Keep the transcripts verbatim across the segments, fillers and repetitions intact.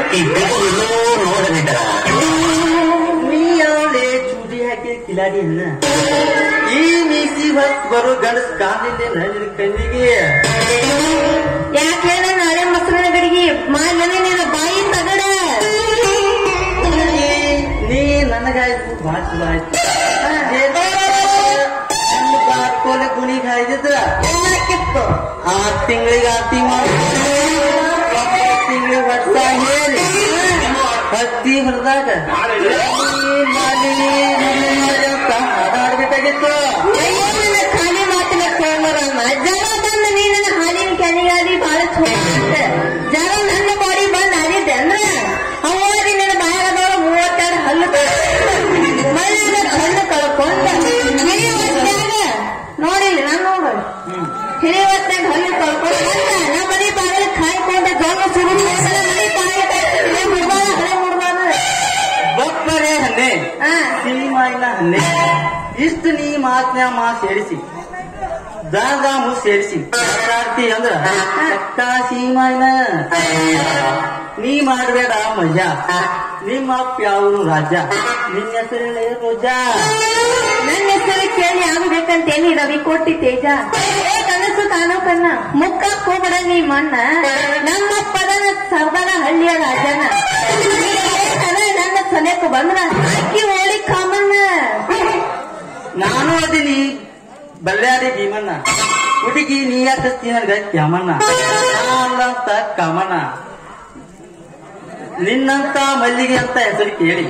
ಇದ್ದೋ ನೋಡಬೇಕ ನೀ ಯಾವಳೆ ಚೂಡಿ ಹಾಕಿ ಕಿಲಾಡಿ ಅನ್ನ ಈ ಮೀಸಿ ಹೊತ್ತು ಬರೋ ಗಂಡಸ್ ಕಾಲಿಲ್ಲ ನನ್ನ ಕಣ್ಣಿಗೆ ಯಾಕೆ ಹೇಳ ನಾಳೆ ಮಕ್ಕಳ ಗಡಿಗೆ ಮಾಲನೆ ನಿನ್ನ ಬಾಯಿ ತಗಡ ನೀ ನನಗಾಯ್ತು ಭಾಳ ಚಲೋ ಆಯ್ತು ಕೋಲೆ ಗುಣಿಗೆ ಹಾಯ್ದಿದ್ರ ಏನಕ್ಕಿತ್ತು ಆರು ತಿಂಗಳಿಗೆ ಆರ್ತಿ ಮಾಡಿ ತಿಂಗಳಿಗೆ ವರ್ಷ ಹೇಳಿ ಹತ್ತಿ ಹೊರದಾಗ ಹಾಡಾಡ್ಬೇಕಾಗಿತ್ತು ಅಯ್ಯೋ ನನ್ನ ಖಾಲಿ ಮಾತಿನ ಕೇಳೋರಮ್ಮ ಜರ ಬಂದ ನೀ ನನ್ನ ಹಾಲಿನ ಕೆನೆಗಾಡಿ ಬಹಳ ಚೋಟ ಜರ ನನ್ನ ಬಾಡಿ ಬಂದ್ ಆದಿದ್ದೆ ಅಂದ್ರ ಅವಾರಿ ನನ್ನ ಬಾಯಾಗದವ್ರು ಮೂವತ್ತೆರಡು ಹಲ್ಲು ಮಳ್ಳ ಹಲ್ಲು ಕಳ್ಕೊಂಡ ಹಿರಿಯವತ್ನಾಗ ನೋಡಿಲ್ಲ ನಾನು ನೋಡು ಹಿರಿಯವತ್ನಾಗ ಹಲ್ಲು ಕಳ್ಕೊಂಡ ನಮ್ಮ ಮನೆ ಬಾಗಿಲು ಕಾಯ್ಕೊಂಡ ಜೋಗ ಸುರು ಮನೆ ಬಾಯಿ ಮುಡ್ಬಾರ ಹಳೆ ಮುಡ್ಬಾರ ಬಪ್ಪರೇ ಹನ್ನೆ ಹಾ ಸಿನಿಮಾಯಿನ ಹನ್ನೆ ಇಷ್ಟು ನೀ ಮಾತ್ನ್ಯಾ ಮಾ ಸೇರಿಸಿ ದಾದಾಮು ಸೇರಿಸಿ ಮಾತಾಡ್ತಿ ಅಂದ್ರ ಅಕ್ಕ ಸೀಮಾಯಿನ ನೀ ಮಾಡಬೇಡ ಮಜಾ ನಿಮ್ಮ ಅಪ್ಪ ಯಾವನು ರಾಜ ನಿನ್ನ ಹೆಸರೇ ರೋಜಾ ನನ್ನ ಹೆಸರು ಕೇಳಿ ಆಗ್ಬೇಕಂತೇನಿ ರವಿ ಕೋಟಿ ತೇಜ ಏ ಕನಸು ಕಾಣೋ ಕನ್ನ ಮುಕ್ಕಕ್ ಹೋಗ್ಬೇಡ ನೀ ಮಣ್ಣ ನಮ್ಮಪ್ಪದ ಸರ್ದಾರ ಹಳ್ಳಿಯ ರಾಜನ ನನ್ನ ಸನೇಕ ಬಂದ್ರ ಅಕ್ಕಿ ಹೋಳಿ ಕಾಮಣ್ಣ ನಾನು ಅದೀನಿ ಬಲ್ಯಾಡಿ ಭೀಮಣ್ಣ ಹುಡುಗಿ ನೀ ಯಾಕಸ್ತಿ ನನ್ಗ ಕ್ಯಾಮಣ್ಣ ನಾನಂತ ಕಾಮಣ್ಣ ನಿನ್ನಂತ ಮಲ್ಲಿಗೆ ಅಂತ ಹೆಸರು ಕೇಳಿ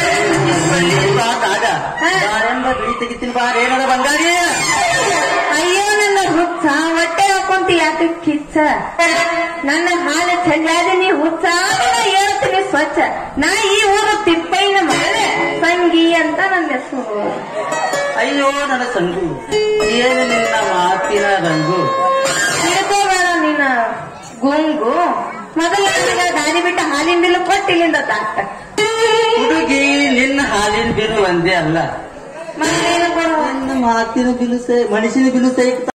ಆಗ ಬಾರೆಂಬ ಬಿಳಿ ತೆಗಿತೀನಿ ಬಾರ ಏನದ ಬಂಗಾರಿ ಅಯ್ಯೋ ನನ್ನ ಹುಚ್ಚ ಹೊಟ್ಟೆ ಹಾಕೊಂತಿ ಯಾಕೆ ಕಿಚ್ಚ ನನ್ನ ಹಾಲು ಚೆಲ್ಲಾದೆ ನೀ ಹುಚ್ಚ ಹೇಳ್ತೀನಿ ಸ್ವಚ್ಛ ನಾ ಈ ಊರು ತಿಪ್ಪೈನ ಮಗಳೇ ಸಂಗಿ ಅಂತ ನನ್ನ ಹೆಸರು ಅಯ್ಯೋ ನನ್ನ ಸಂಗು ಏನು ನಿನ್ನ ಮಾತಿನ ರಂಗು ತಿಳ್ಕೋಬೇಡ ನೀನ ಗುಂಗು ಮೊದಲ ದಾರಿ ಬಿಟ್ಟ ಹಾಲಿನ ಬಿಲ್ಲು ಕೊಟ್ಟಿಲ್ಲಿಂದ ತಾಟ ಹುಡುಗಿ ನಿನ್ನ ಹಾಲಿನ ಬಿಲು ಒಂದೇ ಅಲ್ಲ ಮತ್ತೇನು ಕೊಡುವ ನಿನ್ನ ಮಾತಿನ ಬಿಲು ಸೈ ಮನುಷ್ಯನ ಬಿಲು ಸೈ